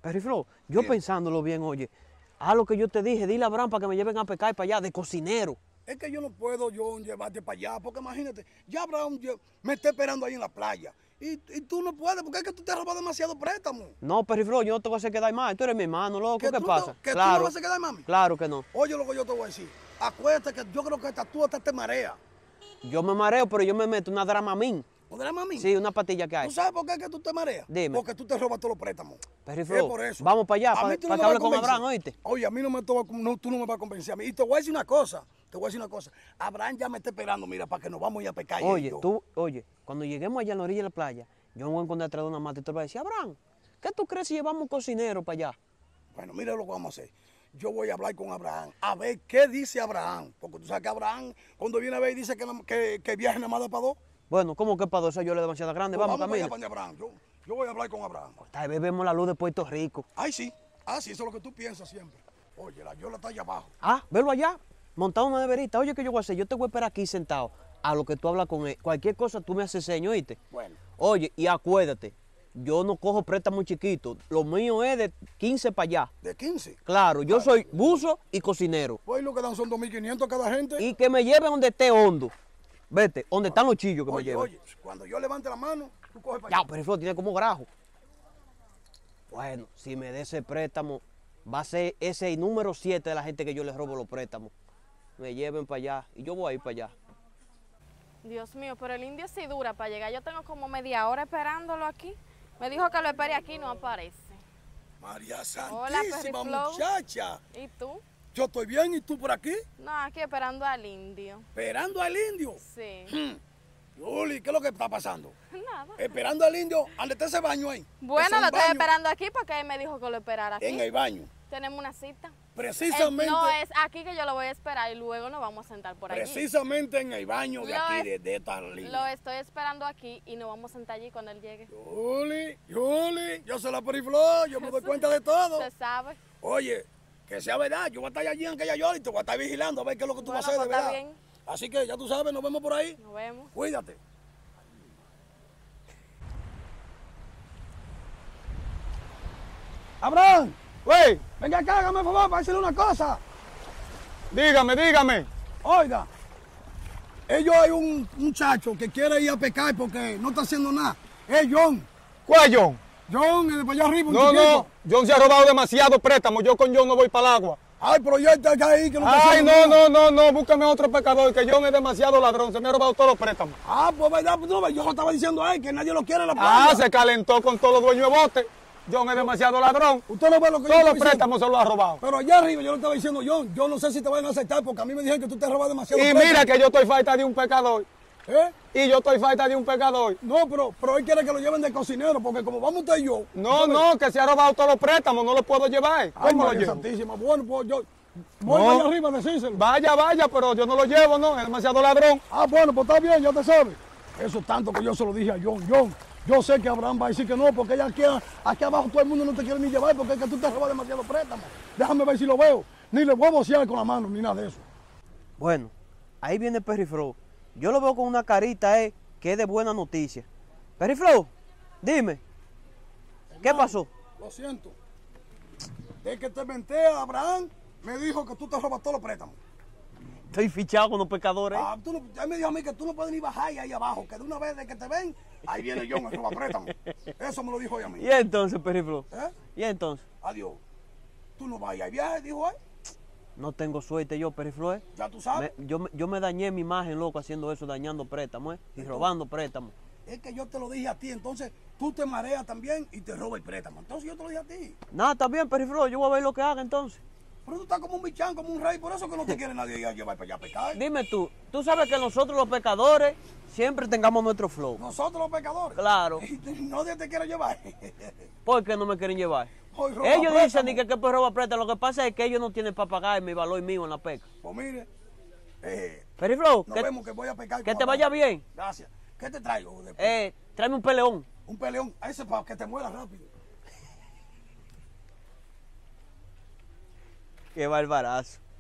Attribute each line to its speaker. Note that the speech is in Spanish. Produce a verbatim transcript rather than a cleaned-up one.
Speaker 1: Periflo, yo
Speaker 2: Bien.
Speaker 1: pensándolo bien, oye, haz lo que yo te dije, dile a Abraham para que me lleven a pescar para allá, de cocinero.
Speaker 2: Es que yo no puedo yo llevarte para allá, porque imagínate, ya Abraham yo- me está esperando ahí en la playa. Y, y tú no puedes, porque es que tú te has robado demasiado préstamo.
Speaker 1: No, Periflo, yo no te voy a hacer quedar mal, tú eres mi hermano, loco, ¿qué,
Speaker 2: tú te-
Speaker 1: pasa?
Speaker 2: que tú
Speaker 1: claro,
Speaker 2: no vas a quedar, mami.
Speaker 1: claro que no.
Speaker 2: Oye lo que yo te voy a decir. Acuérdate que yo creo que hasta tú hasta te mareas.
Speaker 1: Yo me mareo, pero yo me meto una Dramamine.
Speaker 2: ¿No te la mami?
Speaker 1: Sí, una pastilla que hay.
Speaker 2: ¿Tú sabes por qué es que tú te mareas?
Speaker 1: Dime.
Speaker 2: Porque tú te robas todos los préstamos.
Speaker 1: Periflo,
Speaker 2: Es por eso.
Speaker 1: vamos para allá,
Speaker 2: A
Speaker 1: para,
Speaker 2: mí tú no
Speaker 1: para
Speaker 2: me
Speaker 1: que
Speaker 2: vas a
Speaker 1: hable con
Speaker 2: convencer.
Speaker 1: Abraham, ¿oíste?
Speaker 2: Oye, a mí no me to- no, tú no me vas a convencer a mí. Y te voy a decir una cosa, te voy a decir una cosa. Abraham ya me está esperando, mira, para que nos vamos a ir a pescar. él y
Speaker 1: Oye,
Speaker 2: yo.
Speaker 1: tú, oye, cuando lleguemos allá en la orilla de la playa, yo me voy a encontrar atrás de una mata y te voy a decir, Abraham, ¿qué tú crees si llevamos un cocinero para allá?
Speaker 2: Bueno, mira lo que vamos a hacer. Yo voy a hablar con Abraham, a ver qué dice Abraham. Porque tú sabes que Abraham, cuando viene a ver, dice que, no- que, que viaje nada más de para dos.
Speaker 1: Bueno, ¿cómo que para dos? Esa yo le demasiado grande,
Speaker 2: Pues
Speaker 1: vamos,
Speaker 2: vamos para allá,
Speaker 1: camina.
Speaker 2: para Abraham. Yo, yo voy a hablar con Abraham.
Speaker 1: Tal vez vemos la luz de Puerto Rico.
Speaker 2: Ay, sí. Ah, sí, eso es lo que tú piensas siempre. Oye, la yola está allá abajo.
Speaker 1: Ah, velo allá, montado en una neverita. Oye, ¿qué yo voy a hacer? Yo te voy a esperar aquí sentado. A lo que tú hablas con él. Cualquier cosa tú me haces seño, ¿oíste?
Speaker 2: Bueno.
Speaker 1: Oye, y acuérdate, yo no cojo préstamo chiquito. Lo mío es de quince para allá.
Speaker 2: ¿De quince?
Speaker 1: Claro, yo soy buzo y cocinero.
Speaker 2: Pues lo que dan son dos mil quinientos cada gente.
Speaker 1: Y que me lleven donde esté hondo. Vete, donde están los chillos que me
Speaker 2: Oye,
Speaker 1: lleven.
Speaker 2: oye, cuando yo levante la mano, tú coges para
Speaker 1: Ya,
Speaker 2: allá.
Speaker 1: pero eso tiene como grajo. Bueno, si me dé ese préstamo, va a ser ese número siete de la gente que yo les robo los préstamos. Me lleven para allá y yo voy a ir para allá.
Speaker 3: Dios mío, pero el indio sí dura para llegar. Yo tengo como media hora esperándolo aquí. Me dijo que lo espere aquí y no aparece.
Speaker 2: María
Speaker 3: Hola,
Speaker 2: Santísima,
Speaker 3: Perriflow.
Speaker 2: muchacha.
Speaker 3: ¿Y tú?
Speaker 2: Yo estoy bien, ¿y tú por aquí?
Speaker 3: No, aquí esperando al indio.
Speaker 2: Esperando al indio.
Speaker 3: Sí.
Speaker 2: Hmm. Yuli, ¿qué es lo que está pasando?
Speaker 3: Nada.
Speaker 2: Esperando al indio, ¿dónde está ese baño ahí? Ese
Speaker 3: Bueno,
Speaker 2: es
Speaker 3: lo
Speaker 2: un
Speaker 3: estoy
Speaker 2: baño
Speaker 3: esperando aquí porque él me dijo que lo esperara aquí.
Speaker 2: En el baño.
Speaker 3: Tenemos una cita.
Speaker 2: Precisamente,
Speaker 3: Eh, no, es aquí que yo lo voy a esperar y luego nos vamos a sentar por allí.
Speaker 2: precisamente en el baño de
Speaker 3: Lo
Speaker 2: aquí,
Speaker 3: es-
Speaker 2: de, de esta
Speaker 3: Lo
Speaker 2: línea.
Speaker 3: estoy esperando aquí y nos vamos a sentar allí cuando él llegue.
Speaker 2: Yuli, Yuli, yo soy la Periflow, yo me doy cuenta de todo.
Speaker 3: Se sabe.
Speaker 2: Oye, que sea verdad, yo voy a estar allí en aquella yola y te voy a estar vigilando a ver qué es lo que tú
Speaker 3: Bueno,
Speaker 2: vas a hacer de
Speaker 3: pues está
Speaker 2: verdad.
Speaker 3: bien.
Speaker 2: Así que ya tú sabes, nos vemos por ahí.
Speaker 3: Nos vemos.
Speaker 2: Cuídate. Abraham,
Speaker 4: Güey,
Speaker 2: venga acá, hágame el favor para decirle una cosa.
Speaker 4: dígame, dígame.
Speaker 2: Oiga, ellos hay un muchacho que quiere ir a pescar porque no está haciendo nada. Es John.
Speaker 4: ¿Cuál John?
Speaker 2: John, el de para allá arriba, un
Speaker 4: No,
Speaker 2: chiquito.
Speaker 4: no, John se ha robado demasiado préstamo. Yo con John no voy para el agua.
Speaker 2: Ay, pero ya está acá ahí que no está
Speaker 4: Ay,
Speaker 2: haciendo
Speaker 4: no,
Speaker 2: nada.
Speaker 4: no, no, no, búscame otro pecador, que John es demasiado ladrón. Se me ha robado todos los préstamos.
Speaker 2: Ah, pues verdad, pues, tú no ves, yo lo estaba diciendo a él que nadie lo quiere en la
Speaker 4: Ah,
Speaker 2: playa.
Speaker 4: se calentó con todos los dueños de bote. John es demasiado ladrón.
Speaker 2: Usted no ve lo que yo
Speaker 4: Todos
Speaker 2: estoy
Speaker 4: los
Speaker 2: diciendo.
Speaker 4: préstamos se los ha robado.
Speaker 2: Pero allá arriba yo lo estaba diciendo yo, yo no sé si te van a aceptar porque a mí me dijeron que tú te robas demasiado.
Speaker 4: Y mira que yo estoy falta de un pecador.
Speaker 2: ¿Eh?
Speaker 4: Y yo estoy falta de un pecador.
Speaker 2: No, pero, pero él quiere que lo lleven de cocinero porque como vamos usted y yo.
Speaker 4: No,
Speaker 2: ¿sabes?
Speaker 4: no, que se ha robado todos los préstamos, no los puedo llevar.
Speaker 2: Ay,
Speaker 4: ¿Cómo lo
Speaker 2: María
Speaker 4: llevo?
Speaker 2: Santísima, bueno, pues yo voy
Speaker 4: No.
Speaker 2: allá arriba a decírselo.
Speaker 4: Vaya, vaya, pero yo no lo llevo, ¿no? Es demasiado ladrón.
Speaker 2: Ah, bueno, pues está bien, ya te sabes. Eso es tanto que yo se lo dije a John. John, yo sé que Abraham va a decir que no, porque ella aquí, aquí abajo todo el mundo no te quiere ni llevar porque es que tú te robas demasiado préstamo. Déjame ver si lo veo. Ni le voy a bocear con la mano, ni nada de eso.
Speaker 1: Bueno, ahí viene Periflo. Yo lo veo con una carita, eh, que es de buena noticia. Periflo, dime, ¿qué
Speaker 2: Hermano,
Speaker 1: pasó?
Speaker 2: Lo siento. De que te menté a Abraham, me dijo que tú te robas todos los préstamos.
Speaker 1: Estoy fichado con los pecadores.
Speaker 2: Ah, tú no- él me dijo a mí que tú no puedes ni bajar ahí, ahí abajo, que de una vez de que te ven, ahí viene John, el roba préstamo. Eso me lo dijo hoy a mí.
Speaker 1: ¿Y entonces, Periflo?
Speaker 2: ¿Eh?
Speaker 1: ¿Y entonces?
Speaker 2: Adiós. Tú no vas a ir al viaje, dijo él.
Speaker 1: No tengo suerte yo, Periflo, eh.
Speaker 2: Ya tú sabes.
Speaker 1: Me- yo, me- yo me dañé mi imagen, loco, haciendo eso, dañando préstamos, eh, y robando préstamos.
Speaker 2: Es que yo te lo dije a ti, entonces tú te mareas también y te roba el préstamo. Entonces yo te lo dije a ti.
Speaker 1: Nada, está bien, Periflo, yo voy a ver lo que haga entonces.
Speaker 2: Pero tú estás como un bichán, como un rey, por eso que no te quiere nadie ir a llevar para allá a pecar.
Speaker 1: Dime tú, tú sabes que nosotros los pecadores siempre tengamos nuestro flow.
Speaker 2: Nosotros los pecadores.
Speaker 1: Claro.
Speaker 2: Nadie te quiere llevar.
Speaker 1: ¿Por qué no me quieren llevar?
Speaker 2: Hoy roba
Speaker 1: Ellos
Speaker 2: préstamo.
Speaker 1: dicen ni que, que pues roba préstamo. Lo que pasa es que ellos no tienen para pagar mi valor mío en la pesca.
Speaker 2: Pues mire, eh,
Speaker 1: Periflo,
Speaker 2: nos
Speaker 1: que,
Speaker 2: vemos que voy a pecar.
Speaker 1: que
Speaker 2: con
Speaker 1: te
Speaker 2: Abraham.
Speaker 1: vaya bien.
Speaker 2: Gracias. ¿Qué te traigo? después?
Speaker 1: Eh, tráeme un peleón.
Speaker 2: Un peleón. A ese para que te muera rápido.
Speaker 1: Qué barbarazo.